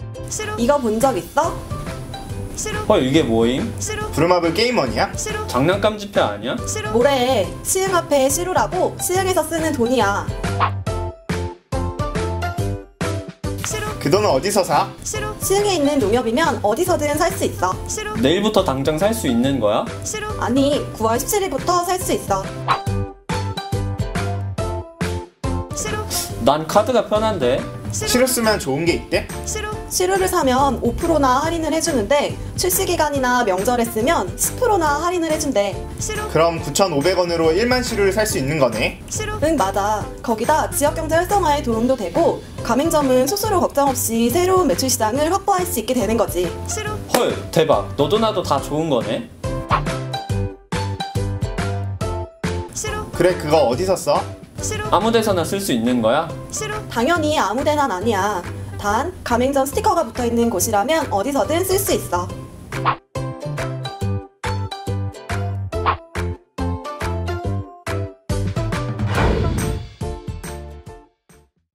싫어. 이거 본 적 있어? 싫어. 헐, 이게 뭐임? 싫어. 부루마블 게임원이야? 싫어. 장난감 지폐 아니야? 싫어. 뭐래, 시흥 앞에 시루라고 시흥에서 쓰는 돈이야. 싫어. 그 돈은 어디서 사? 싫어. 시흥에 있는 농협이면 어디서든 살 수 있어. 싫어. 내일부터 당장 살 수 있는 거야? 싫어. 아니, 9월 17일부터 살 수 있어. 싫어. 난 카드가 편한데. 시루 쓰면 좋은 게 있대? 싫어. 시루를 사면 5%나 할인을 해주는데 출시기간이나 명절에 쓰면 10%나 할인을 해준대. 싫어. 그럼 9,500원으로 1만 시루를 살 수 있는 거네? 싫어. 응, 맞아. 거기다 지역경제 활성화에 도움도 되고 가맹점은 수수료 걱정 없이 새로운 매출 시장을 확보할 수 있게 되는 거지. 싫어. 헐, 대박. 너도 나도 다 좋은 거네. 싫어. 그래, 그거 어디서 써? 싫어. 아무 데서나 쓸 수 있는 거야? 싫어. 당연히 아무데난 아니야. 단 가맹점 스티커가 붙어있는 곳이라면 어디서든 쓸 수 있어.